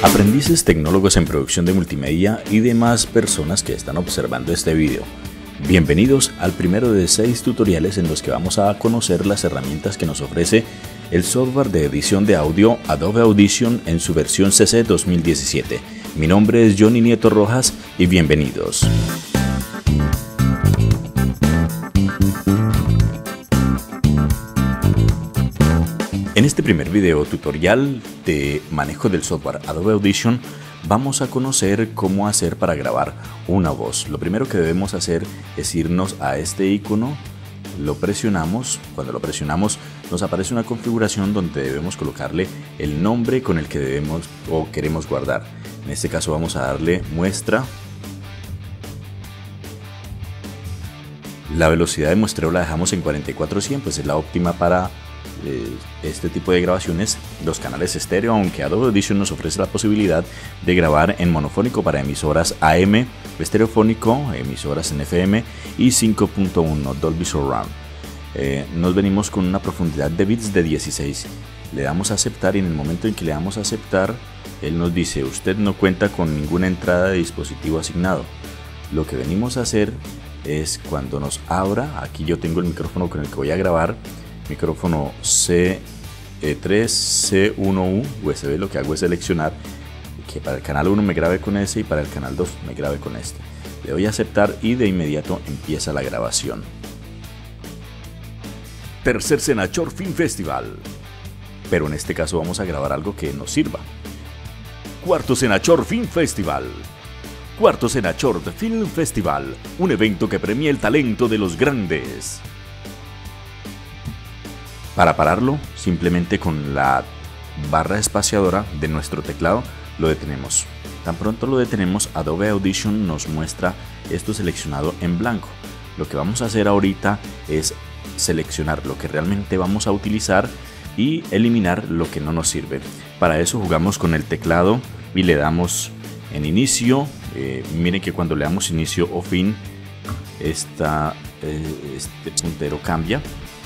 Aprendices tecnólogos en producción de multimedia y demás personas que están observando este video. Bienvenidos al primero de 6 tutoriales en los que vamos a conocer las herramientas que nos ofrece el software de edición de audio Adobe Audition en su versión CC 2017. Mi nombre es Johnny Nieto Rojas y bienvenidos. En este primer video tutorial de manejo del software Adobe Audition vamos a conocer cómo hacer para grabar una voz. Lo primero que debemos hacer es irnos a este icono, lo presionamos. Cuando lo presionamos nos aparece una configuración donde debemos colocarle el nombre con el que debemos o queremos guardar. En este caso vamos a darle muestra. La velocidad de muestreo la dejamos en 4400, pues es la óptima para este tipo de grabaciones. Los canales estéreo, aunque Adobe Audition nos ofrece la posibilidad de grabar en monofónico para emisoras AM, estereofónico, emisoras en FM y 5.1 Dolby Surround. Nos venimos con una profundidad de bits de 16. Le damos a aceptar y en el momento en que le damos a aceptar, él nos dice: usted no cuenta con ninguna entrada de dispositivo asignado. Lo que venimos a hacer es, cuando nos abra, aquí yo tengo el micrófono con el que voy a grabar, micrófono C3 C1U USB. Lo que hago es seleccionar que para el canal 1 me grabe con ese y para el canal 2 me grabe con este. Le doy a aceptar y de inmediato empieza la grabación. Tercer Senachor Film Festival, pero en este caso vamos a grabar algo que nos sirva. Cuarto Senachor Film Festival. Cuarto Senachor Film Festival, un evento que premia el talento de los grandes. Para pararlo, simplemente con la barra espaciadora de nuestro teclado lo detenemos. Tan pronto lo detenemos, Adobe Audition nos muestra esto seleccionado en blanco. Lo que vamos a hacer ahorita es seleccionar lo que realmente vamos a utilizar y eliminar lo que no nos sirve. Para eso jugamos con el teclado y le damos en inicio. Miren que cuando le damos inicio o fin, este puntero cambia.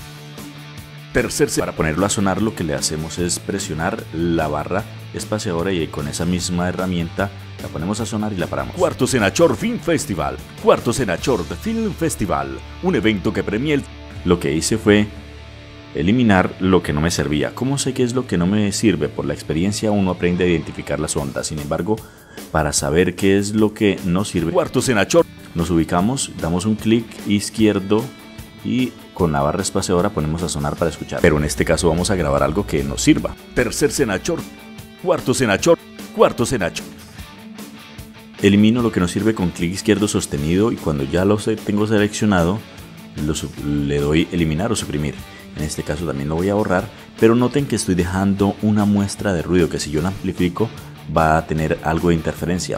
Para ponerlo a sonar, lo que le hacemos es presionar la barra espaciadora y con esa misma herramienta la ponemos a sonar y la paramos. Cuarto Senachor Film Festival. Cuarto Senachor Film Festival, un evento que premia el... Lo que hice fue eliminar lo que no me servía. ¿Cómo sé qué es lo que no me sirve? Por la experiencia uno aprende a identificar las ondas. Sin embargo, para saber qué es lo que no sirve, Cuarto Senachor, nos ubicamos, damos un clic izquierdo y con la barra espaciadora ponemos a sonar para escuchar. Pero en este caso vamos a grabar algo que nos sirva. Tercer Senachor. Cuarto Senachor. Cuarto Senachor. Elimino lo que nos sirve con clic izquierdo sostenido y cuando ya lo tengo seleccionado le doy eliminar o suprimir. En este caso también lo voy a borrar, pero noten que estoy dejando una muestra de ruido que si yo la amplifico va a tener algo de interferencia.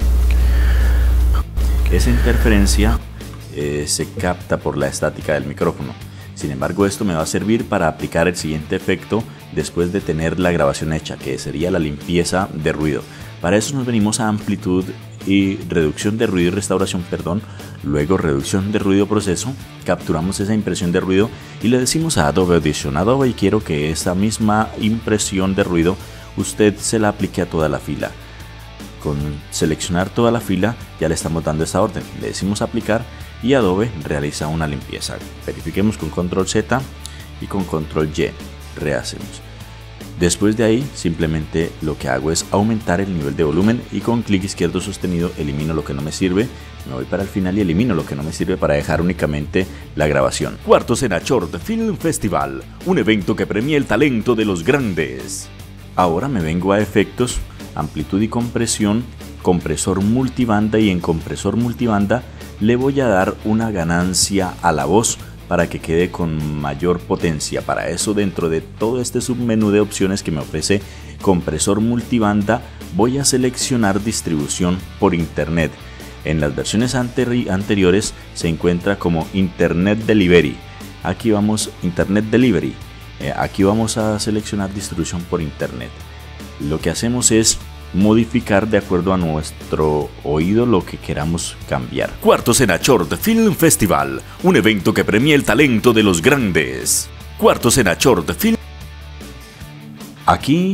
Esa interferencia se capta por la estática del micrófono. Sin embargo, esto me va a servir para aplicar el siguiente efecto después de tener la grabación hecha, que sería la limpieza de ruido. Para eso nos venimos a amplitud y reducción de ruido y restauración, luego reducción de ruido proceso, capturamos esa impresión de ruido y le decimos a Adobe Audition: Adobe, y quiero que esa misma impresión de ruido usted se la aplique a toda la fila. Con seleccionar toda la fila ya le estamos dando esa orden, le decimos aplicar y Adobe realiza una limpieza. Verifiquemos con Control Z y con Control Y, rehacemos. Después de ahí simplemente lo que hago es aumentar el nivel de volumen y con clic izquierdo sostenido elimino lo que no me sirve, me voy para el final y elimino lo que no me sirve para dejar únicamente la grabación. Cuarto Senachor Film Festival, un evento que premia el talento de los grandes. Ahora me vengo a efectos, amplitud y compresión, compresor multibanda, y en compresor multibanda le voy a dar una ganancia a la voz para que quede con mayor potencia. Para eso, dentro de todo este submenú de opciones que me ofrece compresor multibanda, voy a seleccionar distribución por internet. En las versiones anteriores se encuentra como Internet Delivery. Aquí vamos Internet Delivery. Aquí vamos a seleccionar distribución por internet. Lo que hacemos es modificar de acuerdo a nuestro oído lo que queramos cambiar. Cuarto Senachor Film Festival, un evento que premia el talento de los grandes. Cuarto Senachor Film. Aquí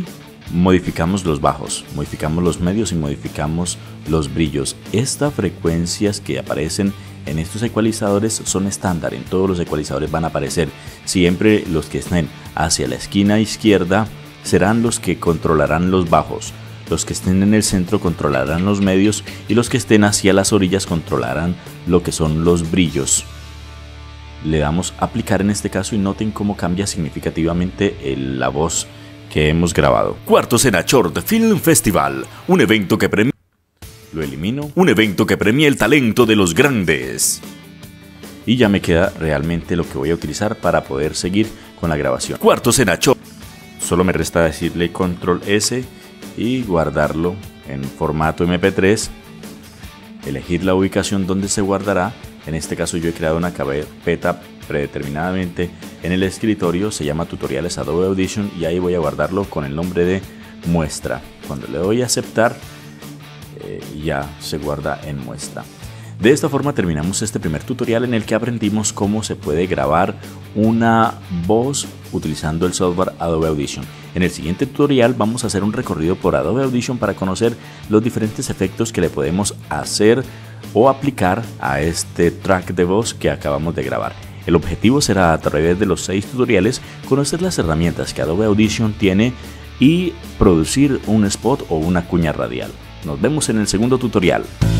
modificamos los bajos, modificamos los medios y modificamos los brillos. Estas frecuencias que aparecen en estos ecualizadores son estándar, en todos los ecualizadores van a aparecer. Siempre los que estén hacia la esquina izquierda serán los que controlarán los bajos, los que estén en el centro controlarán los medios y los que estén hacia las orillas controlarán lo que son los brillos. Le damos a aplicar en este caso y noten cómo cambia significativamente la voz que hemos grabado. Cuarto Senachort Film Festival, un evento que premia... Lo elimino. Un evento que premia el talento de los grandes. Y ya me queda realmente lo que voy a utilizar para poder seguir con la grabación. Cuarto Senachort. Solo me resta decirle Control S y guardarlo en formato MP3. Elegir la ubicación donde se guardará. En este caso yo he creado una carpeta predeterminadamente en el escritorio, se llama Tutoriales Adobe Audition y ahí voy a guardarlo con el nombre de muestra. Cuando le doy a aceptar, ya se guarda en muestra. De esta forma terminamos este primer tutorial en el que aprendimos cómo se puede grabar una voz utilizando el software Adobe Audition. En el siguiente tutorial vamos a hacer un recorrido por Adobe Audition para conocer los diferentes efectos que le podemos hacer o aplicar a este track de voz que acabamos de grabar. El objetivo será, a través de los 6 tutoriales, conocer las herramientas que Adobe Audition tiene y producir un spot o una cuña radial. Nos vemos en el segundo tutorial.